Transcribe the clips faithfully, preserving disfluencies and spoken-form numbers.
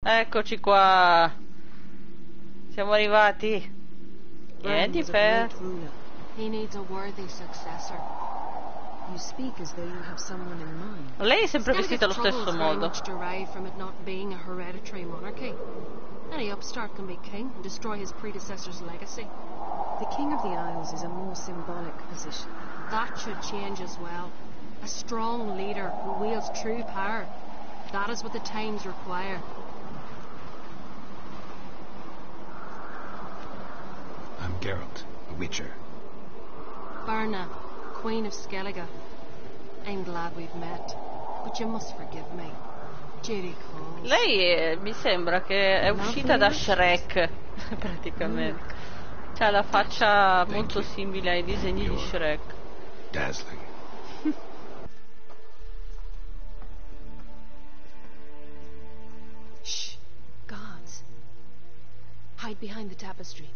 Eccoci qua. Siamo arrivati. Yennefer. He needs a worthy successor. You speak as though you have someone in mind. Lei è sempre vestita allo stesso modo. Derived from it not being a hereditary monarchy. Any upstart can be king and destroy his predecessor's legacy. The King of the Isles is a more symbolic position. That should change as well. A strong leader who wields true power. That is what the times require. I'm Geralt, a Witcher. Birna, Queen of Skellige. I'm glad we've met, but you must forgive me. Judy calls. Lei è, mi sembra che è uscita da Shrek, praticamente. C'ha la faccia molto simile ai disegni di Shrek. Dazzling. Shh. Guards. Hide behind the tapestry.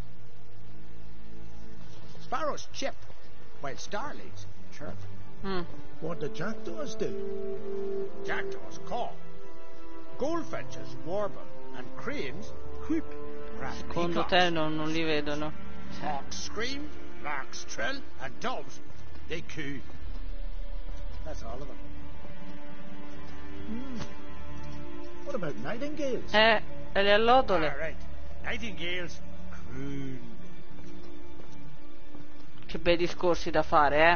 Sparrows chip, while starlings chirp. Mm. What do jackdaws do? Jackdaws caw. Goldfinches warble, and cranes whoop. Secondo te non, non li vedono? Hawks scream, larks trill, and doves, they coo. That's all of them. Hmm. What about nightingales? Eh, e le allodole? All right. Nightingales croon. Che bei discorsi da fare, eh?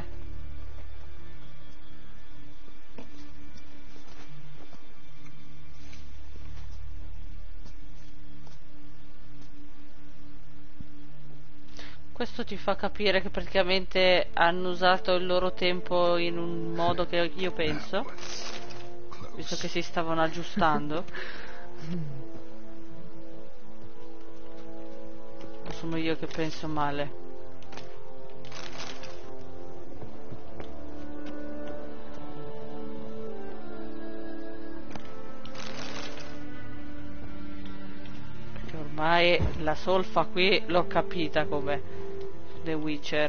Questo ti fa capire che praticamente hanno usato il loro tempo in un modo che io penso, visto che si stavano aggiustando. O sono io che penso male? Perché ormai la solfa qui l'ho capita come The Witcher.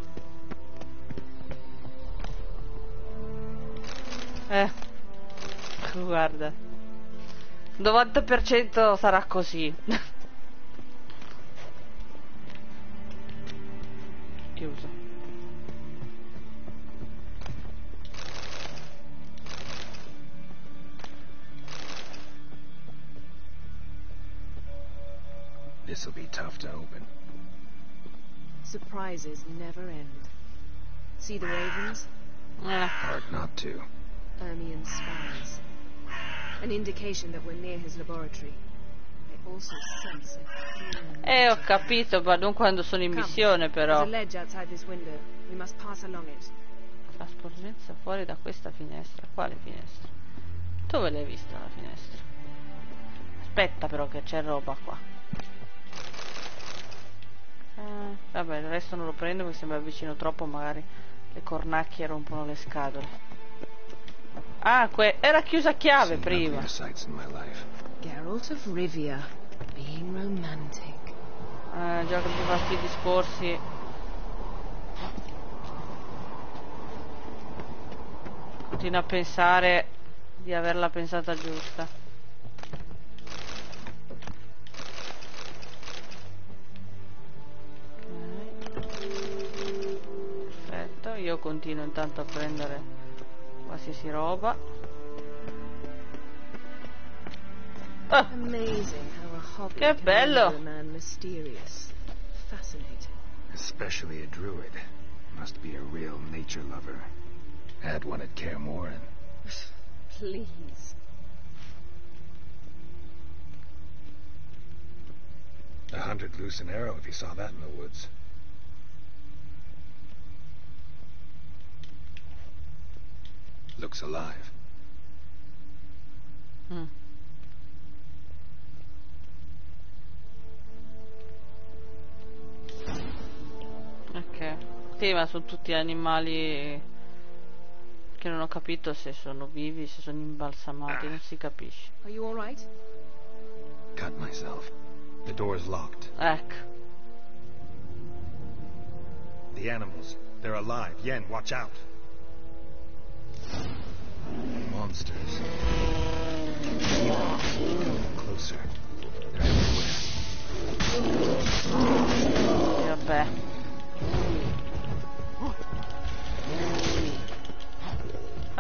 Eh, guarda, novanta per cento sarà così. Chiuso. This'll be tough to open. Surprises never end. See the ravens? Eh. Hard not to. Ermian's spies. An indication that we're near his laboratory. I also sense it. Eh, ho capito, ma non quando sono in missione, però. There's a ledge outside this window. We must pass along it. La sporgenza fuori da questa finestra. Quale finestra? Dove l'hai vista la finestra? Aspetta però che c'è roba qua. Eh, vabbè, il resto non lo prendo perché se mi avvicino troppo magari le cornacchie rompono le scatole. Ah, que era chiusa a chiave prima. Geralt of Rivia, being romantic. Eh, già che mi fa questi discorsi. Continuo a pensare di averla pensata giusta. Io continuo intanto a prendere qualsiasi roba. Ah, che bello! Especially a druid. Must be a real nature lover. Had one at Kaer Morhen. Please. A hundred loose an arrow if you saw that in the woods. Looks alive. Mm. Ok. Sì, ma sono tutti animali che non ho capito se sono vivi, se sono imbalsamati, non si capisce. Are you all right? Cut myself. The door's locked. Ecco. The animals, they're alive. Yen, watch out. Monsters. Closer.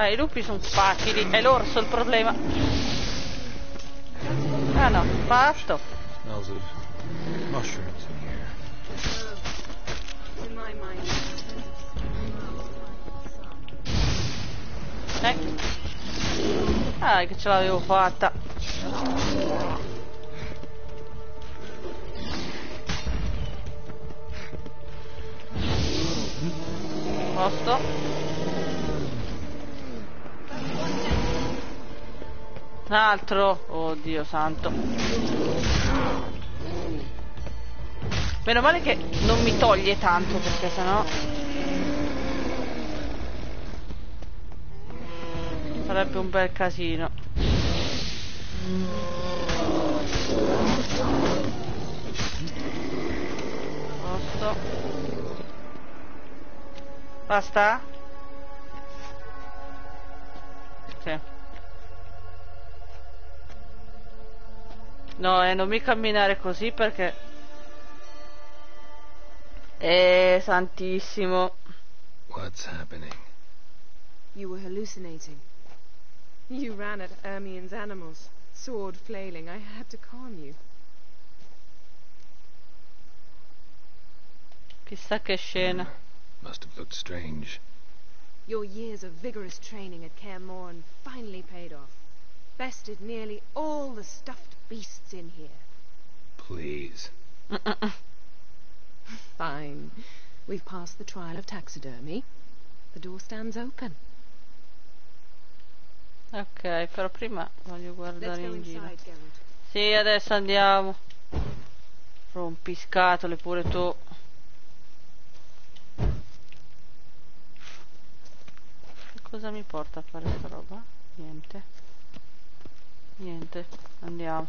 Ah, i lupi sono facili, è l'orso il problema. Ah no, fatto. Smells of mushrooms in here. In my mind, Eh. Ah, che ce l'avevo fatta. Posto. Un altro. Oddio santo. Meno male che non mi toglie tanto, perché sennò sarebbe un bel casino. Posto. Basta? Sì. No, e non mi camminare così perché... Eh, santissimo. What's happening? you were hallucinating. You ran at Ermien's animals, sword flailing. I had to calm you. Chissà che scena. Must have looked strange. Your years of vigorous training at Kaer Morhen finally paid off. Bested nearly all the stuffed beasts in here. Please. Fine. We've passed the trial of taxidermy. The door stands open. Ok, però prima voglio Let's guardare go in giro. inside, Geralt. Sì, adesso andiamo. Rompiscatole pure tu. Cosa mi porta a fare sta roba? Niente. Niente, andiamo.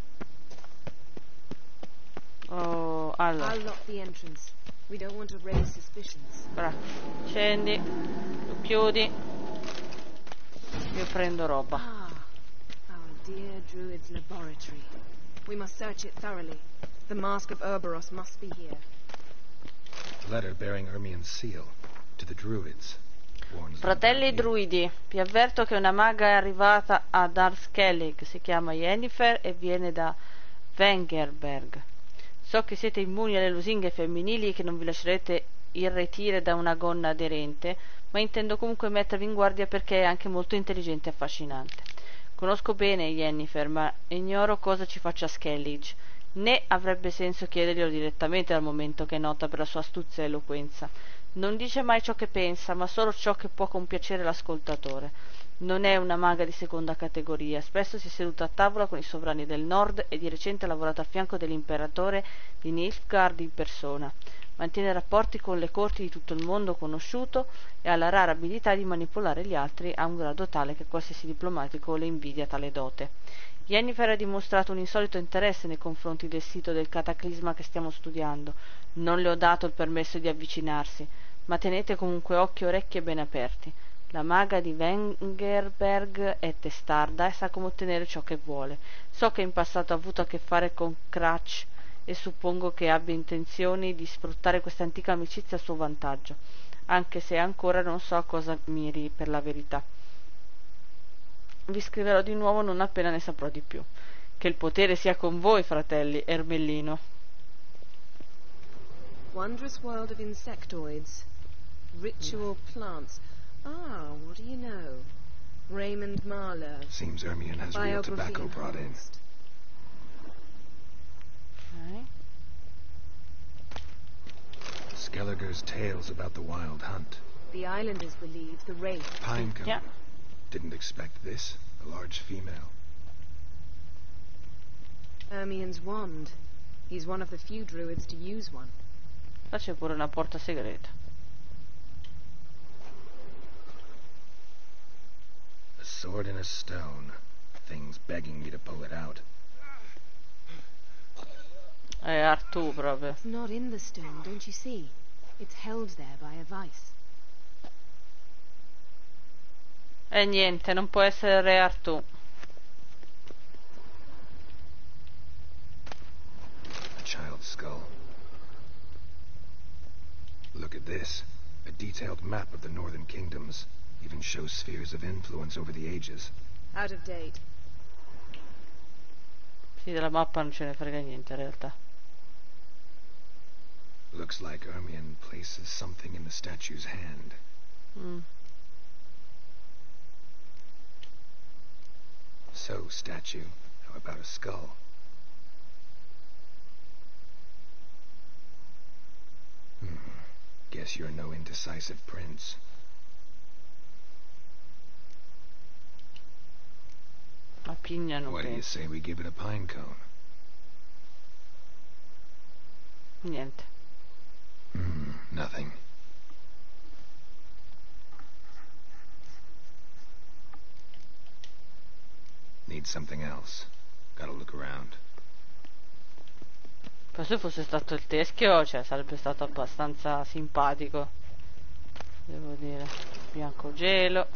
Oh, allora. I'll lock the entrance. We don't want to raise suspicions. Bravo. Scendi, lo chiudi. Io prendo roba. Ah, our dear druid's laboratory. We must search it thoroughly. The mask of Urboros must be here. A letter bearing Ermien's seal to the druids. Warns them Fratelli about you. druidi, vi avverto che una maga è arrivata a Dar Skellig, si chiama Yennefer e viene da Vengerberg. So che siete immuni alle lusinghe femminili e che non vi lascerete irretire da una gonna aderente, ma intendo comunque mettervi in guardia perché è anche molto intelligente e affascinante. Conosco bene Yennefer, ma ignoro cosa ci faccia a Skellig, né avrebbe senso chiederglielo direttamente dal momento che è nota per la sua astuzia e eloquenza. Non dice mai ciò che pensa, ma solo ciò che può compiacere l'ascoltatore. Non è una maga di seconda categoria, spesso si è seduta a tavola con i sovrani del nord e di recente ha lavorato a fianco dell'imperatore di Nilfgaard in persona. Mantiene rapporti con le corti di tutto il mondo conosciuto e ha la rara abilità di manipolare gli altri a un grado tale che qualsiasi diplomatico le invidia tale dote. Yennefer ha dimostrato un insolito interesse nei confronti del sito del cataclisma che stiamo studiando. Non le ho dato il permesso di avvicinarsi, ma tenete comunque occhi e orecchie ben aperti. La maga di Vengerberg è testarda e sa come ottenere ciò che vuole. So che in passato ha avuto a che fare con Cratch e suppongo che abbia intenzioni di sfruttare questa antica amicizia a suo vantaggio, anche se ancora non so a cosa miri per la verità. Vi scriverò di nuovo non appena ne saprò di più. Che il potere sia con voi, fratelli. Ermellino. Wondrous world of insectoids. Ritual plants. Ah, what do you know? Raymond Marlowe. Seems Ermien has real Biography tobacco brought in. enhanced. Okay. Skelliger's tales about the wild hunt. The islanders believe the wraith. Pinecone. Yeah. Didn't expect this. A large female. Ermien's wand. He's one of the few druids to use one. Qua c'è pure una porta segreta. A sword in a stone. Thing's begging me to pull it out. È Artù proprio. It's not in the stone, don't you see? It's held there by a vice. E niente, non può essere Re Artù. A child's skull. Look at this. A detailed map of the northern kingdoms. Even shows spheres of influence over the ages. Out of date. Sì, della mappa non ce ne frega niente in realtà. Looks like Ermion places something in the statue's hand. Mm. So, statue, how about a skull? Hmm. Guess you're no indecisive prince. La pigna non What do you penso. say we give it a pine cone? Niente. Hmm, nothing. Need something else. Gotta look around. Poi se fosse stato il teschio, cioè sarebbe stato abbastanza simpatico. Devo dire. Bianco gelo.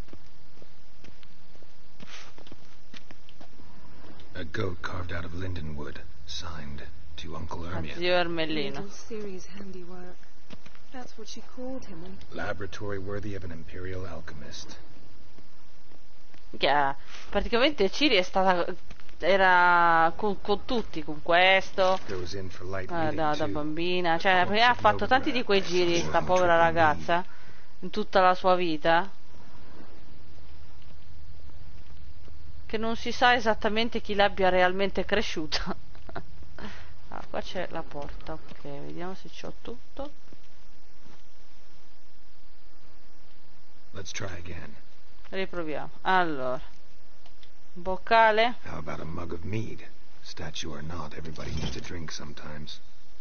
A goat carved out of linden wood, signed to Uncle A Ermion. zio Ermellino. Little Ciri's handiwork. That's what she called him when... Laboratory worthy of an imperial alchemist. Minchia, praticamente Ciri è stata era con, con tutti, con questo Goes in for light eh, reading, da, da too. bambina, cioè perché ha fatto tanti di quei giri sta povera ragazza in tutta la sua vita che non si sa esattamente chi l'abbia realmente cresciuta. Ah, qua c'è la porta, ok, vediamo se c'ho tutto. Let's try again. Riproviamo. Allora, un boccale. How about a mug of mead? Statue or not, everybody needs a drink sometimes.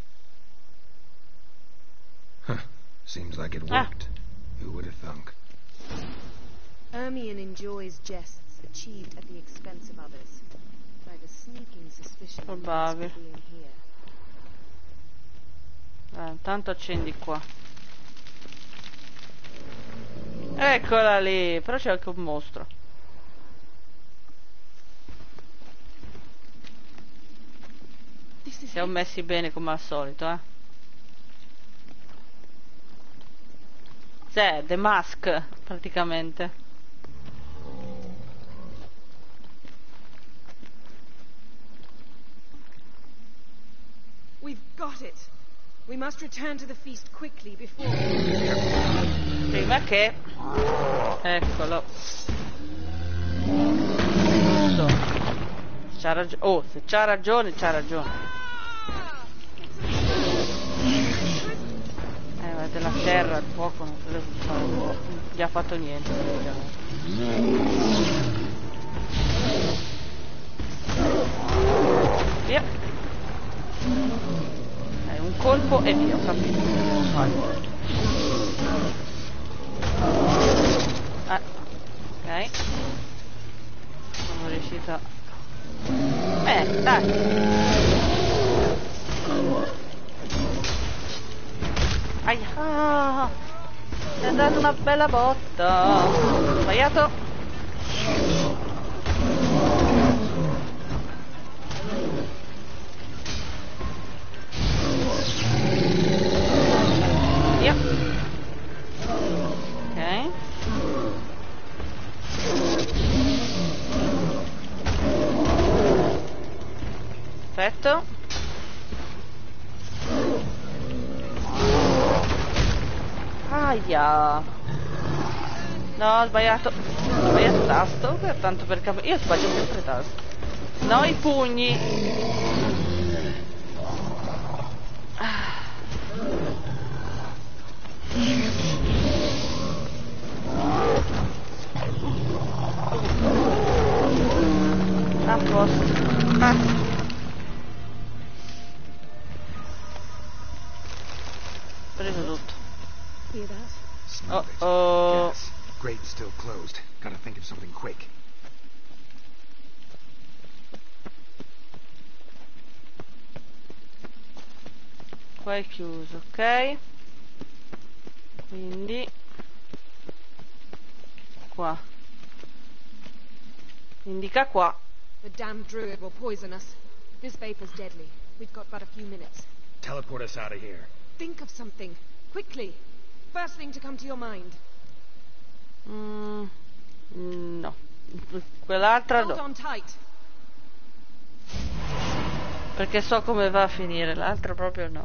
Huh. Seems like it Ah. worked. Who would have thunk? Ermion enjoys jests achieved at the expense of others. By the sneaking suspicion he has Probabile. for being here. Eh, intanto accendi qua. Eccola lì, però c'è anche un mostro. This is Siamo it. messi bene come al solito, eh. Cioè, The Mask, praticamente. We've got it. We must return to the feast quickly before... Prima che... Eccolo. C'ha ragione. Oh, se c'ha ragione, c'ha ragione. Eh, ma della terra, il fuoco non credo che fa- non gli ha fatto niente. praticamente. Via. Eh, un colpo e via, ho capito. Vai. Ah, ok. Sono riuscita. Eh, dai. Aia. Mi è dato una bella botta. Sbagliato. Via. Ok. Perfetto. Aia. No, ho sbagliato. Ho sbagliato tasto. Per tanto per cap- Io sbaglio sempre tasto. No, i pugni. Ah. A posto. Ah. Preso tutto. Hear that? Smell it. Uh-oh. Gas. Grate still closed. Gotta think of something quick. Qua è chiuso, ok? Quindi qua. Indica qua. The damned druid will poison us. This vapor's deadly. We've got but a few minutes. Teleport us out of here. Think of something. Quickly. First thing to come to your mind. Mm, no. Quell'altra Hold no. on tight. Perché so come va a finire, l'altra proprio no.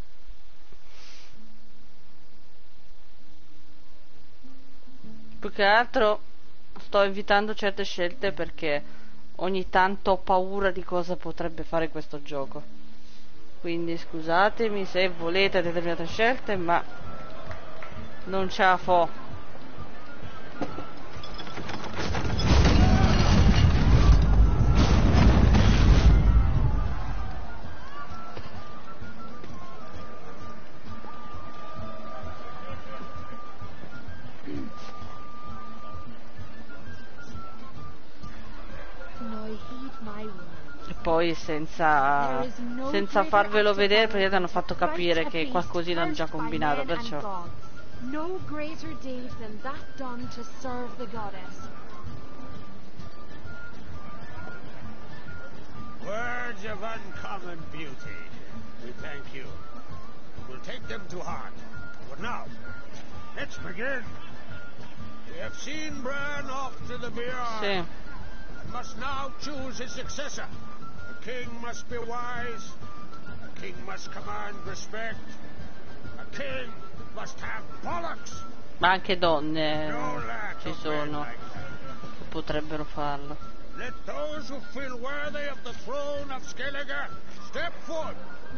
Più che altro sto evitando certe scelte perché ogni tanto ho paura di cosa potrebbe fare questo gioco. Quindi scusatemi se volete determinate scelte, ma non ce la fo. E poi senza, senza farvelo vedere, perché hanno fatto capire che qualcosina hanno già combinato, perciò. No greater deed than that done to serve the goddess. Words of uncommon beauty. We thank you. We'll take them to heart. But now, let's begin. We have seen Bran off to the Beyond. Sì. And must now choose his successor. A king must be wise. A king must command respect. A king must have bollocks. Ma anche donne No lack ci of men sono like that. che potrebbero farlo. Let those who feel worthy of the throne of Skellige step forward.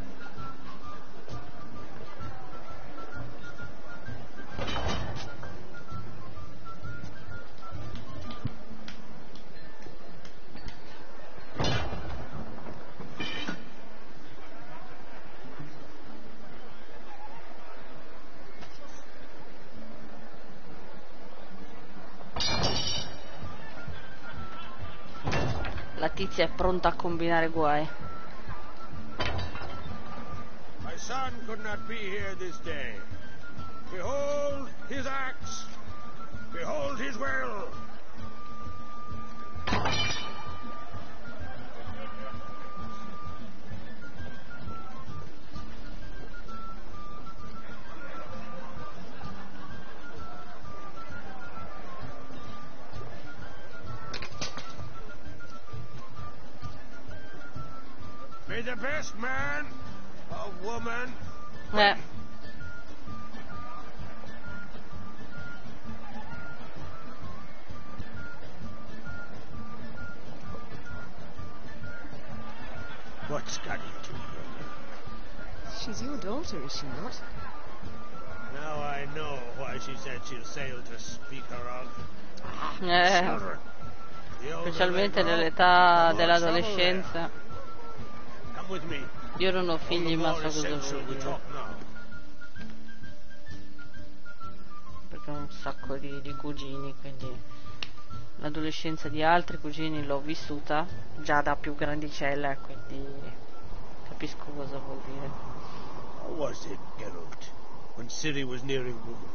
La tizia è pronta a combinare guai. My son could not be here this day. Behold his axe. Behold his will. May the best man or woman Eh. What's got into her? She's your daughter, is she not? Now I know why she said she'll sail to speak her of. Eh. Children. The older Specialmente they grow, nell'età the more dell'adolescenza. trouble they have. Come with me. Io non ho All figli, the ma more so cosa essential vuol we dire. talk now. Perché ho un sacco di, di cugini, quindi l'adolescenza di altri cugini l'ho vissuta già da più grandicella, quindi capisco cosa vuol dire. How was it, Geralt, when Ciri was nearing womanhood?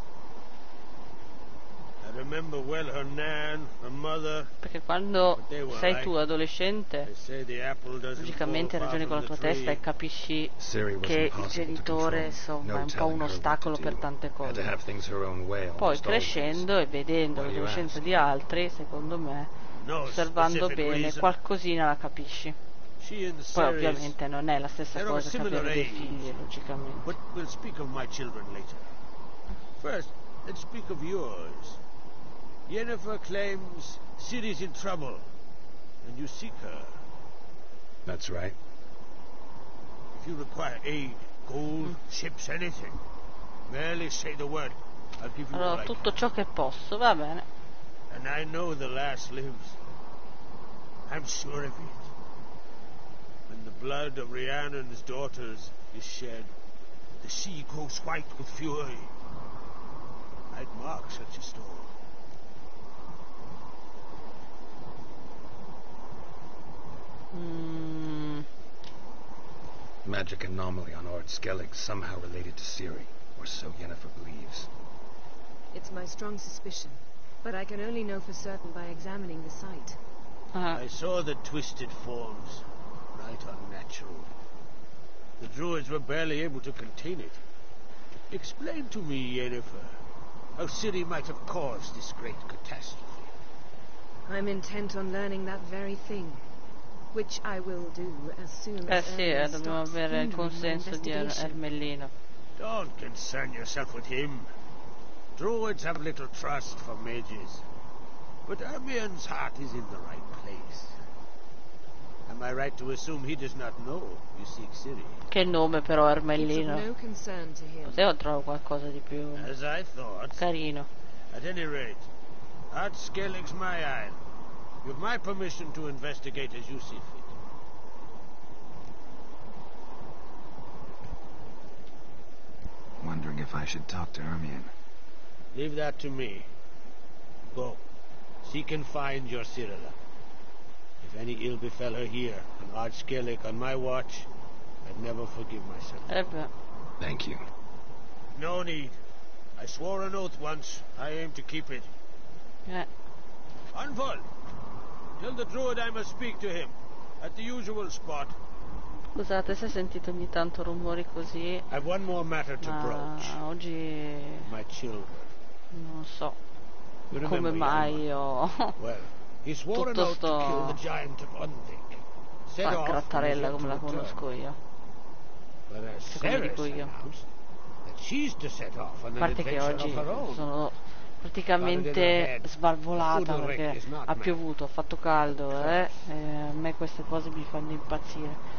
I remember well her nan, her mother. Perché quando sei tu adolescente, They say the apple doesn't logicamente fall far ragioni con la from tua the testa e tree. capisci Ciri was che il impossible to genitore control. insomma No è un po' telling un her what ostacolo to per do. tante Had to cose. have things her own way Poi almost crescendo e vedendo Why do you l'adolescenza ask? di altri, secondo me, No osservando specific bene, reason. qualcosina la capisci. She and Poi Ciri, ovviamente non è la stessa they're of a cosa che similar avere dei age. figli, logicamente. But we'll speak of my children later. First, let's speak of yours. Yennefer claims Ciri's in trouble, and you seek her. That's right. If you require aid, gold, ships, anything, merely say the word. I'll give you all Allora, I tutto ciò che posso, va bene. can. And I know the lass lives. I'm sure of it. When the blood of Rhiannon's daughters is shed, the sea grows white with fury. I'd mark such a storm. Mm, Magic anomaly on Ord Skellig somehow related to Ciri, or so Yennefer believes. It's my strong suspicion, but I can only know for certain by examining the site. ah, I saw the twisted forms, right unnatural. The druids were barely able to contain it. Explain to me, Yennefer, how Ciri might have caused this great catastrophe. I'm intent on learning that very thing, which I will do as soon Eh as sì, eh, Ermin dobbiamo starts avere il hindering my consenso di Er- investigation. Ermellino. Don't concern yourself with him. Druids have little trust for mages. But Ermien's heart is in the right place. Am I right to assume he does not know you seek Ciri? Che nome però It's of Ermellino. no concern to him. Potevo trovare qualcosa di più As I thought. carino. At any rate, Art Skellig's my isle. You've my permission to investigate as you see fit. Wondering if I should talk to Ermion. Leave that to me. Go. Seek and find your Cyrilla. If any ill befell her here, and Art Skellig on my watch, I'd never forgive myself. Eh beh. Thank you. No need. I swore an oath once. I aim to keep it. Eh. Unfold. Tell the druid I must speak to him. At the usual spot. Scusate se sentite ogni tanto rumori così, I've one more matter to ma broach. oggi My children. non so You come remember mai Hjalmar? ho Well, he swore an tutto oath to kill sto the giant of Unvik. Set fa off on his grattarella way come to la return. conosco io. Whereas Che come Ceres dico io. announced that she's to set off on A an parte che adventure oggi of her own. sono praticamente svalvolata perché ha piovuto, ha fatto caldo, eh? E a me queste cose mi fanno impazzire.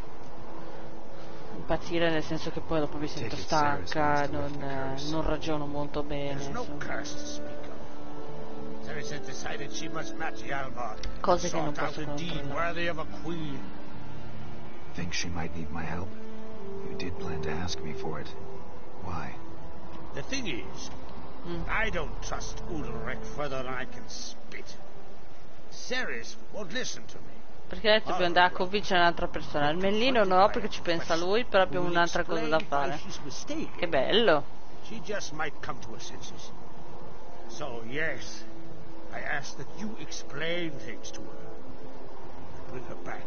Impazzire nel senso che poi dopo mi sento stanca, non, eh, non ragiono molto bene, There's no insomma. curse to speak of. Ceres had decided she must match Hjalmar. Cose che non Sought out posso a deed controllare. worthy of a queen. Think she might need my help? You did plan to ask me for it. Why? The thing is, Mm. I don't trust Udalrek further than I can spit. Ceres won't listen to me. Perché ha detto dobbiamo andare a convincere un'altra persona. Il Mellino no, perché ci pensa lui, però abbiamo un'altra cosa da fare. Che bello! She just might come to her senses. So, yes, I ask that you explain things to her. Bring her back.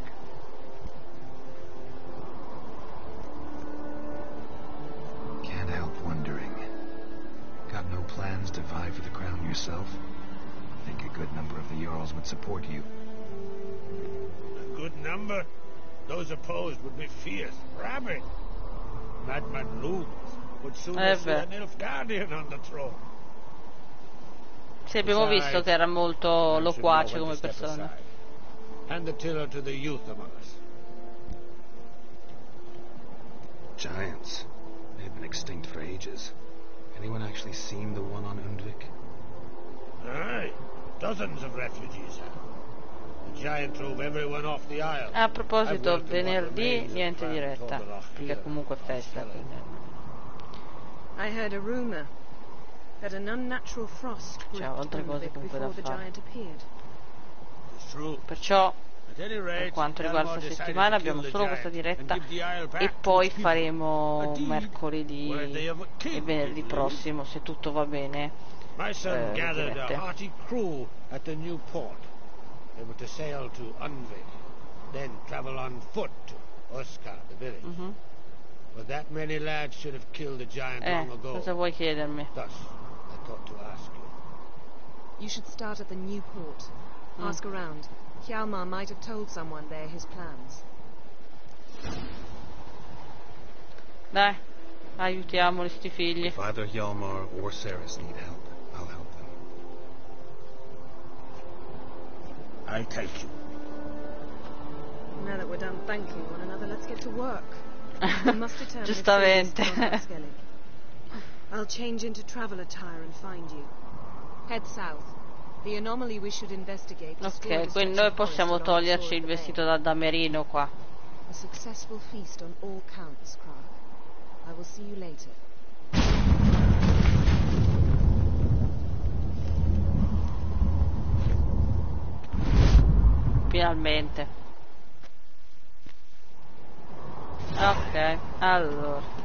Can't help wondering. Got no plans to vie for the crown yourself? Think a good number of the Jarls would support you. A good number? Those opposed would be fierce, rabid. Madman Lugth would soon Eh see beh. an Nilfgaardian on the throne. Sì, abbiamo visto che era molto Man should loquace know when come to step persona. aside. Hand the tiller to the youth among us. Giants. They've been extinct for ages. Anyone actually seen the one on Undvik? Aye, dozens of refugees have. The giant drove everyone off the isle. A I've proposito, worked in what venerdì remains of niente Clan diretta, Torberach perché here comunque è on festa. Skellig. Quindi... I heard a rumor that an unnatural frost C'è gripped altre cose Unvik comunque da before the fare. giant appeared. It's true. Perciò At any per rate, quanto riguarda Hjalmar questa decided settimana to kill abbiamo the solo questa giant diretta and give the isle back e to poi its people. faremo A deed mercoledì worthy of a king, e venerdì I believe. prossimo, se tutto va bene. My son eh, gathered a dirette. hearty crew at the new port. They were to sail to Unvik, then travel on foot to Oskar, the village. Mhm. But that many lads should have killed the giant Eh, long ago. cosa vuoi chiedermi? Thus, I thought to ask you. You should start at the new port. Mm. Ask around. Hjalmar might have told someone there his plans. Dai, aiutiamoli sti figli. If either Hjalmar or Ceres need help, I'll help them. I thank you. Now that we're done thanking one another, let's get to work. We must determine if Giustamente. Ciri is not Skellig. I'll change into travel attire and find you. Head south. The anomaly we should investigate. destroyed Ok, a quindi stretch noi of forest possiamo along the toglierci shore il of the vestito bay. da damerino qua. A successful feast on all counts, Krag. I will see you later. Finalmente. Ok, allora.